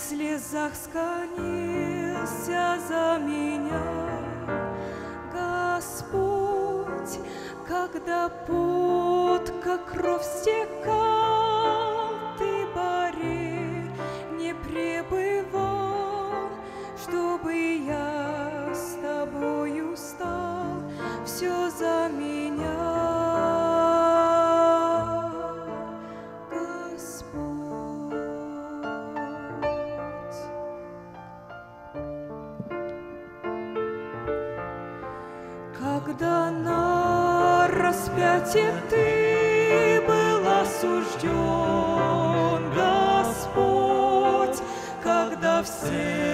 слезах склонился за меня Господь, когда пот, как кровь стекал, Ты, Боре, не пребывал, чтобы я с Тобою стал, все за меня. Когда на распятие Ты был осужден, Господь, когда все